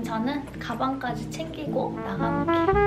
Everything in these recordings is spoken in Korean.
저는 가방까지 챙기고 나가볼게요.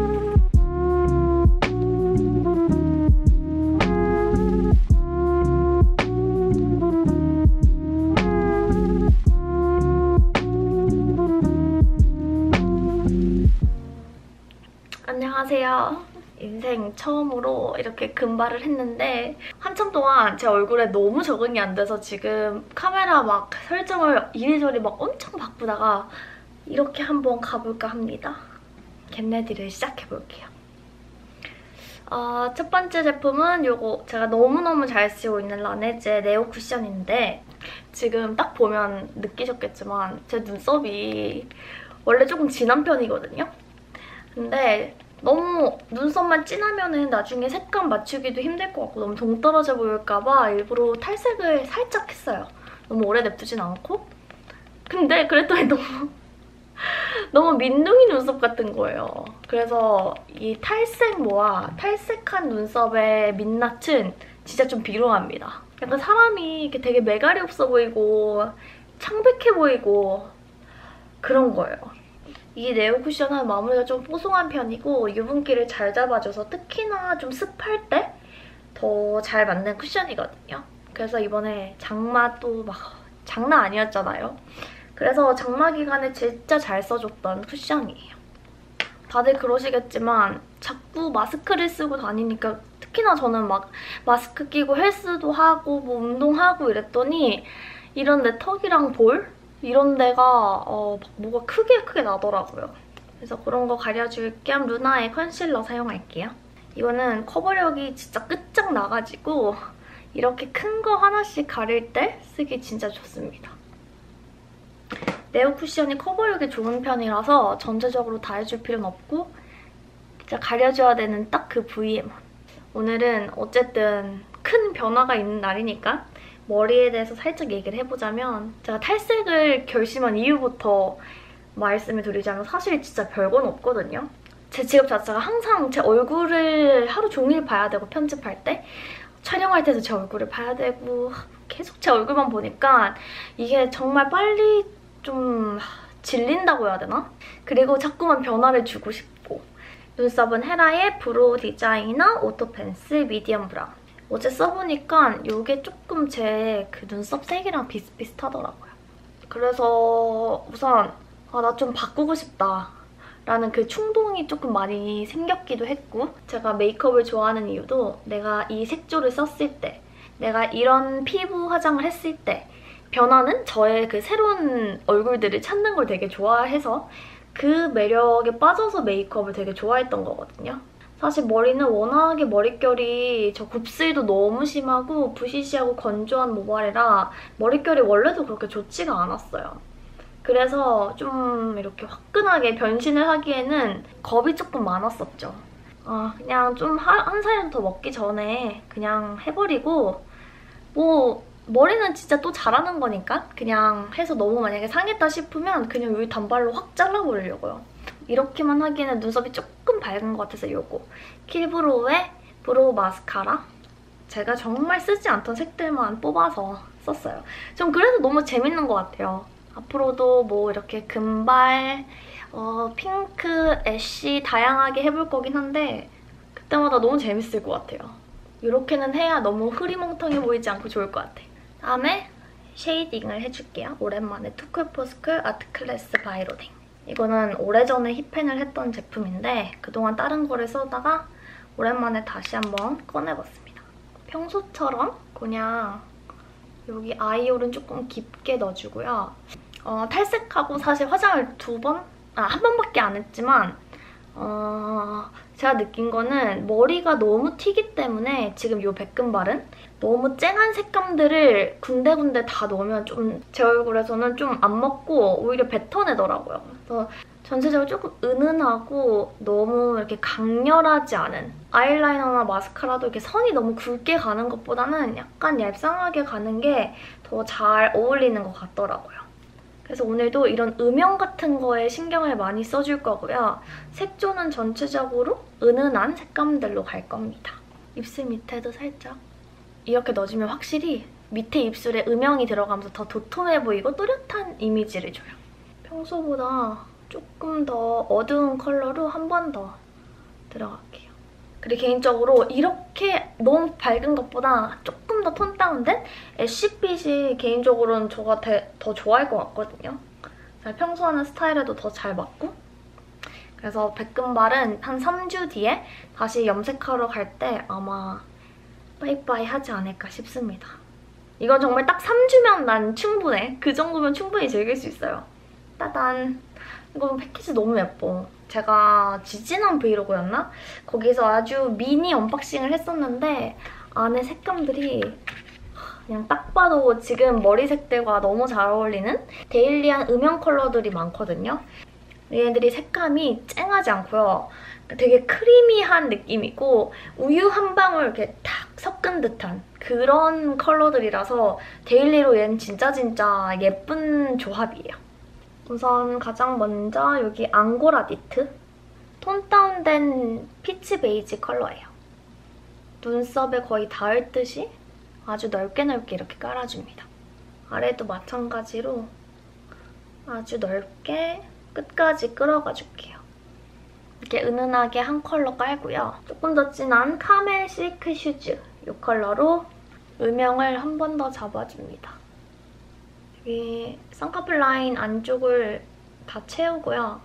안녕하세요. 인생 처음으로 이렇게 금발을 했는데 한참 동안 제 얼굴에 너무 적응이 안 돼서 지금 카메라 막 설정을 이리저리 막 엄청 바꾸다가 이렇게 한번 가볼까 합니다. 겟레디를 시작해볼게요. 첫 번째 제품은 이거 제가 너무너무 잘 쓰고 있는 라네즈의 네오 쿠션인데 지금 딱 보면 느끼셨겠지만 제 눈썹이 원래 조금 진한 편이거든요. 근데 너무 눈썹만 진하면은 나중에 색감 맞추기도 힘들 것 같고 너무 동떨어져 보일까봐 일부러 탈색을 살짝 했어요. 너무 오래 냅두진 않고. 근데 그랬더니 너무 민둥이 눈썹 같은 거예요. 그래서 이 탈색모와 탈색한 눈썹의 민낯은 진짜 좀 비루합니다. 약간 사람이 이렇게 되게 매갈이 없어 보이고 창백해 보이고 그런 거예요. 이 네오 쿠션은 마무리가 좀 뽀송한 편이고 유분기를 잘 잡아줘서 특히나 좀 습할 때 더 잘 맞는 쿠션이거든요. 그래서 이번에 장마도 막 장난 아니었잖아요. 그래서 장마 기간에 진짜 잘 써줬던 쿠션이에요. 다들 그러시겠지만 자꾸 마스크를 쓰고 다니니까 특히나 저는 막 마스크 끼고 헬스도 하고 뭐 운동하고 이랬더니 이런 내 턱이랑 볼? 이런 데가 뭐가 크게 나더라고요. 그래서 그런 거 가려줄 겸 루나의 컨실러 사용할게요. 이거는 커버력이 진짜 끝장나가지고 이렇게 큰 거 하나씩 가릴 때 쓰기 진짜 좋습니다. 네오 쿠션이 커버력이 좋은 편이라서 전체적으로 다 해줄 필요는 없고 진짜 가려줘야 되는 딱 그 부위에만. 오늘은 어쨌든 큰 변화가 있는 날이니까 머리에 대해서 살짝 얘기를 해보자면 제가 탈색을 결심한 이후부터 말씀을 드리자면 사실 진짜 별건 없거든요. 제 직업 자체가 항상 제 얼굴을 하루 종일 봐야 되고 편집할 때 촬영할 때도 제 얼굴을 봐야 되고 계속 제 얼굴만 보니까 이게 정말 빨리 좀 질린다고 해야 되나? 그리고 자꾸만 변화를 주고 싶고 눈썹은 헤라의 브로우 디자이너 오토펜슬 미디엄 브라운. 어제 써보니까 이게 조금 제 그 눈썹 색이랑 비슷비슷하더라고요. 그래서 우선 나 좀 바꾸고 싶다 라는 그 충동이 조금 많이 생겼기도 했고 제가 메이크업을 좋아하는 이유도 내가 이 색조를 썼을 때 내가 이런 피부 화장을 했을 때 변하는 저의 그 새로운 얼굴들을 찾는 걸 되게 좋아해서 그 매력에 빠져서 메이크업을 되게 좋아했던 거거든요. 사실 머리는 워낙에 머릿결이 저 곱슬도 너무 심하고 부시시하고 건조한 모발이라 머릿결이 원래도 그렇게 좋지가 않았어요. 그래서 좀 이렇게 화끈하게 변신을 하기에는 겁이 조금 많았었죠. 그냥 좀 한 살이라도 더 먹기 전에 그냥 해버리고 뭐 머리는 진짜 또 자라는 거니까 그냥 해서 너무 만약에 상했다 싶으면 그냥 여기 단발로 확 잘라버리려고요. 이렇게만 하기에는 눈썹이 조금 밝은 것 같아서 이거 킬브로우의 브로우 마스카라 제가 정말 쓰지 않던 색들만 뽑아서 썼어요. 좀 그래서 너무 재밌는 것 같아요. 앞으로도 뭐 이렇게 금발, 핑크, 애쉬 다양하게 해볼 거긴 한데 그때마다 너무 재밌을 것 같아요. 이렇게는 해야 너무 흐리멍텅해 보이지 않고 좋을 것 같아요. 다음에 쉐이딩을 해줄게요. 오랜만에 투쿨포스쿨 아트클래스 바이로딩. 이거는 오래전에 힙펜을 했던 제품인데 그동안 다른 거를 쓰다가 오랜만에 다시 한번 꺼내봤습니다. 평소처럼 그냥 여기 아이홀은 조금 깊게 넣어주고요. 탈색하고 사실 화장을 한 번밖에 안 했지만 제가 느낀 거는 머리가 너무 튀기 때문에 지금 이 백금발은 너무 쨍한 색감들을 군데군데 다 넣으면 좀 제 얼굴에서는 좀 안 먹고 오히려 뱉어내더라고요. 그래서 전체적으로 조금 은은하고 너무 이렇게 강렬하지 않은 아이라이너나 마스카라도 이렇게 선이 너무 굵게 가는 것보다는 약간 얄쌍하게 가는 게 더 잘 어울리는 것 같더라고요. 그래서 오늘도 이런 음영 같은 거에 신경을 많이 써줄 거고요. 색조는 전체적으로 은은한 색감들로 갈 겁니다. 입술 밑에도 살짝 이렇게 넣어주면 확실히 밑에 입술에 음영이 들어가면서 더 도톰해 보이고 또렷한 이미지를 줘요. 평소보다 조금 더 어두운 컬러로 한 번 더 들어갈게요. 그리고 개인적으로 이렇게 너무 밝은 것보다 조금 더 톤 다운된 애쉬빛이 개인적으로는 저가 더 좋아할 것 같거든요. 제가 평소 하는 스타일에도 더 잘 맞고. 그래서 백금발은 한 3주 뒤에 다시 염색하러 갈 때 아마 빠이빠이 하지 않을까 싶습니다. 이건 정말 딱 3주면 난 충분해. 그 정도면 충분히 즐길 수 있어요. 따단! 이거 패키지 너무 예뻐. 제가 지지난 브이로그였나? 거기서 아주 미니 언박싱을 했었는데 안에 색감들이 그냥 딱 봐도 지금 머리색들과 너무 잘 어울리는 데일리한 음영 컬러들이 많거든요. 얘네들이 색감이 쨍하지 않고요. 되게 크리미한 느낌이고 우유 한 방울 이렇게 탁 섞은 듯한 그런 컬러들이라서 데일리로 얘는 진짜 예쁜 조합이에요. 우선 가장 먼저 여기 앙고라 니트 톤 다운된 피치 베이지 컬러예요. 눈썹에 거의 닿을 듯이 아주 넓게 이렇게 깔아줍니다. 아래도 마찬가지로 아주 넓게 끝까지 끌어가줄게요. 이렇게 은은하게 한 컬러 깔고요. 조금 더 진한 카멜 실크 슈즈 이 컬러로 음영을 한 번 더 잡아줍니다. 여기 쌍꺼풀 라인 안쪽을 다 채우고요.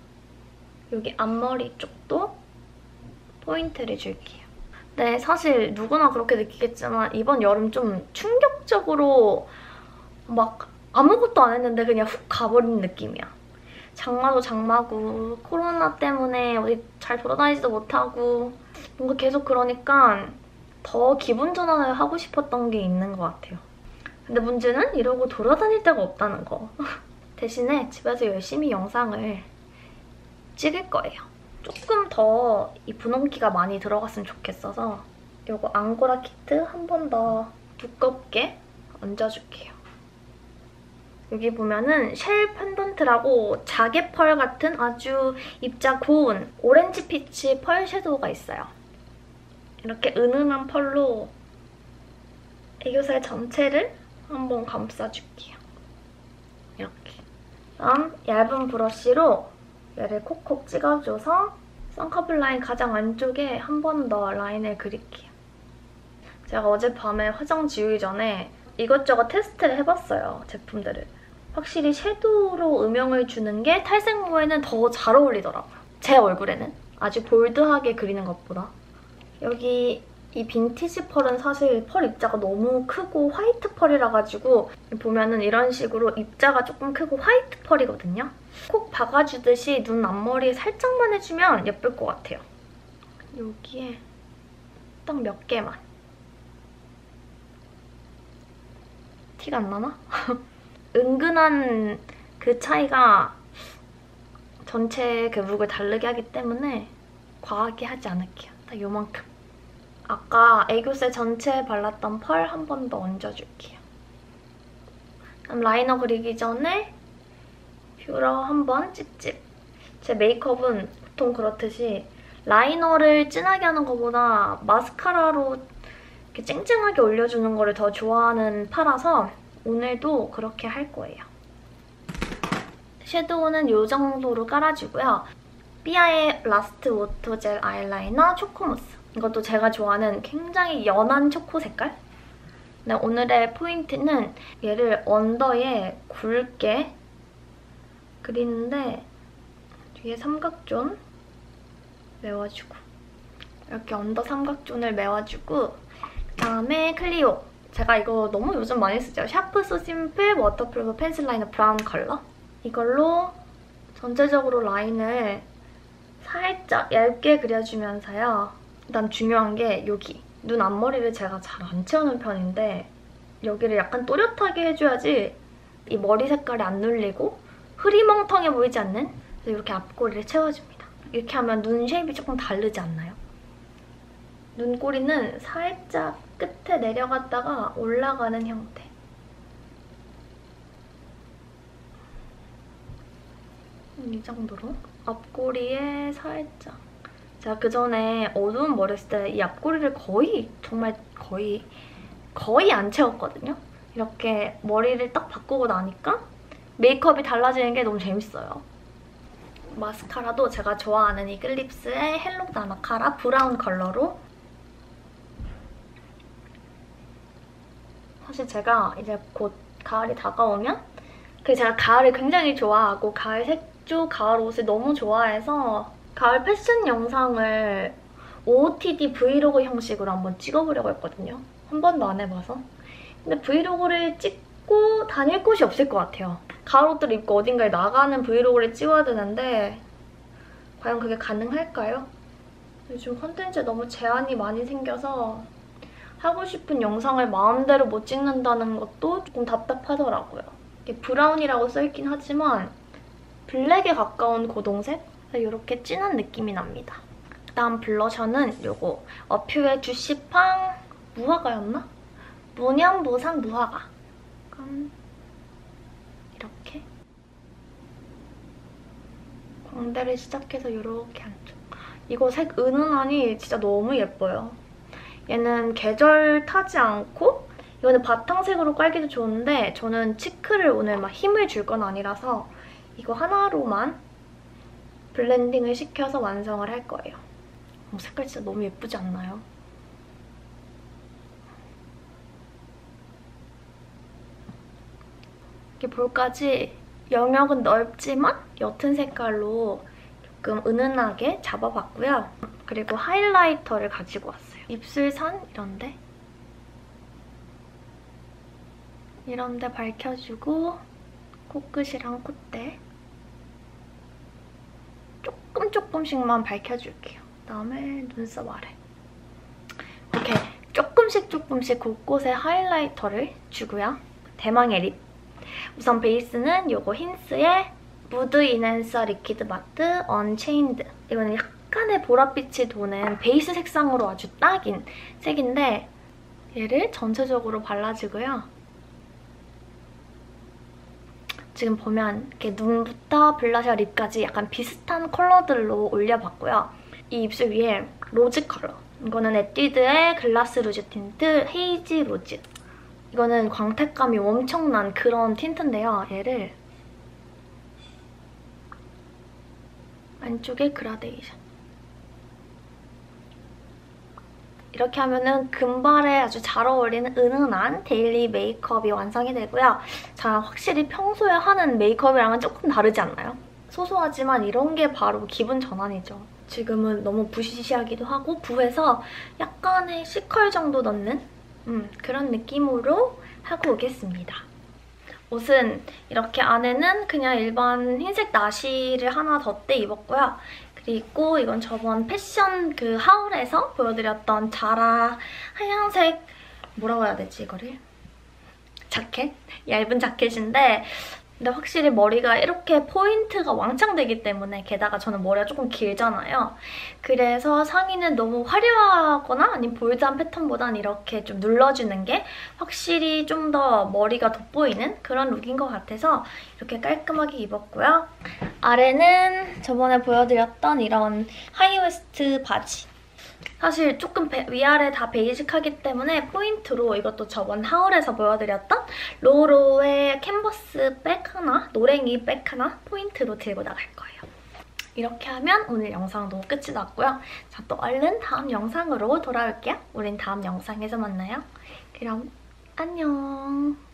여기 앞머리 쪽도 포인트를 줄게요. 네, 사실 누구나 그렇게 느끼겠지만 이번 여름 좀 충격적으로 막 아무것도 안 했는데 그냥 훅 가버린 느낌이야. 장마도 장마고 코로나 때문에 어디 잘 돌아다니지도 못하고 뭔가 계속 그러니까 더 기분 전환을 하고 싶었던 게 있는 것 같아요. 근데 문제는 이러고 돌아다닐 데가 없다는 거. 대신에 집에서 열심히 영상을 찍을 거예요. 조금 더 이 분홍기가 많이 들어갔으면 좋겠어서 이거 앙고라 키트 한 번 더 두껍게 얹어줄게요. 여기 보면은 쉘 펜던트라고 자개 펄 같은 아주 입자 고운 오렌지 피치 펄 섀도우가 있어요. 이렇게 은은한 펄로 애교살 전체를 한번 감싸줄게요. 이렇게. 다음 얇은 브러쉬로 얘를 콕콕 찍어줘서 쌍꺼풀 라인 가장 안쪽에 한 번 더 라인을 그릴게요. 제가 어젯밤에 화장 지우기 전에 이것저것 테스트를 해봤어요, 제품들을. 확실히 섀도우로 음영을 주는 게 탈색모에는 더 잘 어울리더라고요. 제 얼굴에는. 아주 볼드하게 그리는 것보다. 여기 이 빈티지 펄은 사실 펄 입자가 너무 크고 화이트 펄이라 가지고 보면은 이런 식으로 입자가 조금 크고 화이트 펄이거든요. 콕 박아주듯이 눈 앞머리에 살짝만 해주면 예쁠 것 같아요. 여기에 딱 몇 개만. 티가 안 나나? 은근한 그 차이가 전체 그 룩을 다르게 하기 때문에 과하게 하지 않을게요. 딱 요만큼. 아까 애교살 전체에 발랐던 펄 한 번 더 얹어줄게요. 그럼 라이너 그리기 전에 뷰러 한 번 찝찝. 제 메이크업은 보통 그렇듯이 라이너를 진하게 하는 것보다 마스카라로 이렇게 쨍쨍하게 올려주는 거를 더 좋아하는 파라서 오늘도 그렇게 할 거예요. 섀도우는 이 정도로 깔아주고요. 삐아의 라스트 워터 젤 아이라이너 초코무스. 이것도 제가 좋아하는 굉장히 연한 초코 색깔? 근데 오늘의 포인트는 얘를 언더에 굵게 그리는데 뒤에 삼각존 메워주고 이렇게 언더 삼각존을 메워주고 그다음에 클리오. 제가 이거 너무 요즘 많이 쓰죠. 샤프 소 심플 워터프루프 펜슬 라이너 브라운 컬러. 이걸로 전체적으로 라인을 살짝 얇게 그려주면서요. 일단 중요한 게 여기 눈 앞머리를 제가 잘 안 채우는 편인데 여기를 약간 또렷하게 해줘야지 이 머리 색깔이 안 눌리고 흐리멍텅해 보이지 않는 그래서 이렇게 앞꼬리를 채워줍니다. 이렇게 하면 눈 쉐입이 조금 다르지 않나요? 눈꼬리는 살짝 끝에 내려갔다가 올라가는 형태. 이 정도로 앞꼬리에 살짝. 제가 그전에 어두운 머리 했을 때 이 앞꼬리를 정말 거의 안 채웠거든요. 이렇게 머리를 딱 바꾸고 나니까 메이크업이 달라지는 게 너무 재밌어요. 마스카라도 제가 좋아하는 이글립스의 헬로 나나카라 브라운 컬러로. 사실 제가 이제 곧 가을이 다가오면 제가 가을을 굉장히 좋아하고 가을 색조, 가을 옷을 너무 좋아해서 가을 패션 영상을 OOTD 브이로그 형식으로 한번 찍어보려고 했거든요. 한 번도 안 해봐서. 근데 브이로그를 찍고 다닐 곳이 없을 것 같아요. 가을 옷들을 입고 어딘가에 나가는 브이로그를 찍어야 되는데 과연 그게 가능할까요? 요즘 콘텐츠에 너무 제한이 많이 생겨서 하고 싶은 영상을 마음대로 못 찍는다는 것도 조금 답답하더라고요. 이게 브라운이라고 써있긴 하지만 블랙에 가까운 고동색? 이렇게 진한 느낌이 납니다. 그다음 블러셔는 요거 어퓨의 주시팡 무화과였나? 무념무상 무화과. 이렇게 광대를 시작해서 이렇게 안쪽. 이거 색 은은하니 진짜 너무 예뻐요. 얘는 계절 타지 않고 이거는 바탕색으로 깔기도 좋은데 저는 치크를 오늘 막 힘을 줄 건 아니라서 이거 하나로만 블렌딩을 시켜서 완성을 할 거예요. 색깔 진짜 너무 예쁘지 않나요? 이렇게 볼까지 영역은 넓지만 옅은 색깔로 조금 은은하게 잡아봤고요. 그리고 하이라이터를 가지고 왔어요. 입술선 이런데 밝혀주고 코끝이랑 콧대 조금씩만 밝혀줄게요. 그다음에 눈썹 아래 이렇게 조금씩 곳곳에 하이라이터를 주고요. 대망의 립. 우선 베이스는 요거 힌스의 무드 인핸서 리퀴드 마트 언체인드. 이거는 약간의 보랏빛이 도는 베이스 색상으로 아주 딱인 색인데 얘를 전체적으로 발라주고요. 지금 보면 이렇게 눈부터 블러셔, 립까지 약간 비슷한 컬러들로 올려봤고요. 이 입술 위에 로즈 컬러. 이거는 에뛰드의 글라스 루즈 틴트 헤이지 로즈. 이거는 광택감이 엄청난 그런 틴트인데요. 얘를 안쪽에 그라데이션. 이렇게 하면은 금발에 아주 잘 어울리는 은은한 데일리 메이크업이 완성이 되고요. 자, 확실히 평소에 하는 메이크업이랑은 조금 다르지 않나요? 소소하지만 이런 게 바로 기분 전환이죠. 지금은 너무 부시시하기도 하고 부해서 약간의 C컬 정도 넣는 그런 느낌으로 하고 오겠습니다. 옷은 이렇게 안에는 그냥 일반 흰색 나시를 하나 덧대 입었고요. 그리고 이건 저번 패션 그 하울에서 보여드렸던 자라 하얀색 뭐라고 해야 되지 이거를? 자켓? 얇은 자켓인데 근데 확실히 머리가 이렇게 포인트가 왕창 되기 때문에 게다가 저는 머리가 조금 길잖아요. 그래서 상의는 너무 화려하거나 아니면 볼드한 패턴보단 이렇게 좀 눌러주는 게 확실히 좀 더 머리가 돋보이는 그런 룩인 것 같아서 이렇게 깔끔하게 입었고요. 아래는 저번에 보여드렸던 이런 하이웨스트 바지. 사실 조금 위아래 다 베이직하기 때문에 포인트로 이것도 저번 하울에서 보여드렸던 로로의 캔버스 백 하나, 노랭이 백 하나 포인트로 들고 나갈 거예요. 이렇게 하면 오늘 영상도 끝이 났고요. 자, 또 얼른 다음 영상으로 돌아올게요. 우린 다음 영상에서 만나요. 그럼 안녕.